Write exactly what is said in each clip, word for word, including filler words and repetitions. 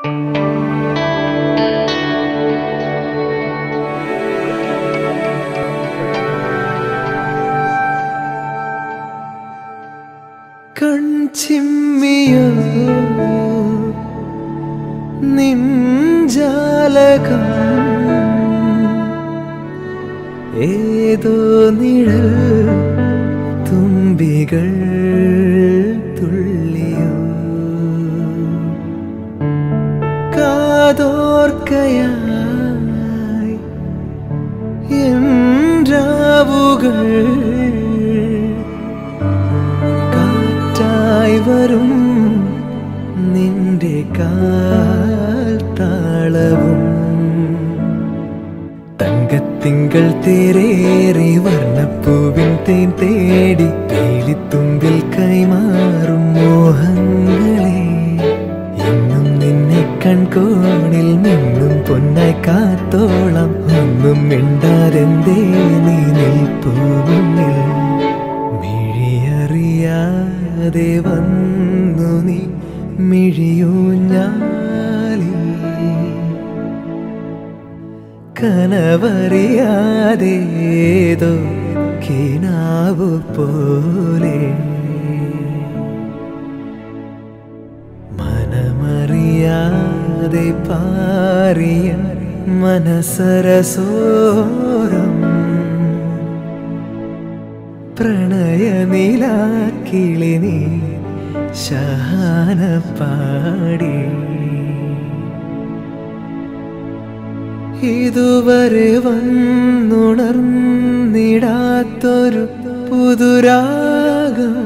കൺചിമ്മിയോ നിൻജാലകം ഏതോ നിഴൽ തുമ്പികൾ തുള്ളിയോ കാതോർക്കയായി എൻ രാവുകൾ വരും നിന്റെ കാൽ താളവും തങ്കത്തിങ്കൾ തേരേറി വർണ്ണപ്പൂവിൻ തേൻ തേടി തേലിത്തുമ്പിൽ കൈമാറും മോഹങ്ങളെ എന്നും നിന്നെ കൺകോണിൽ നിന്നും പൊന്നായി കാത്തോളം ഒന്നും മിണ്ടാതെന്തേ നീ നിൽപ്പൂവിൽ മിഴിയറിയാതെ വന്നു നീ മിഴിയൂഞ്ഞാലിൽ കനവറിയാതേതോ കിനാവു പോലെ മനമറിയാതെ പാറിയ മനസരസോരം പ്രണയനിലാക്കിളി നീ ശാന പാടി ഇതുവരെ വന്നുണർന്നിടാത്തൊരു പുതുരാഗം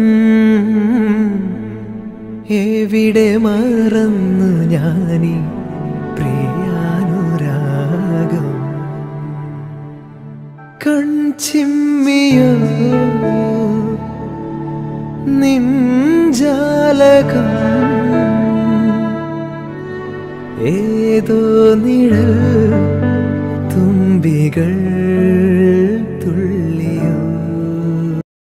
എവിടെ മറന്നു ഞാനീ പ്രിയാനുരാഗം കൺചിമ്മിയോ നിൻജാലകം ഏതോ നിഴൽ തുമ്പികൾ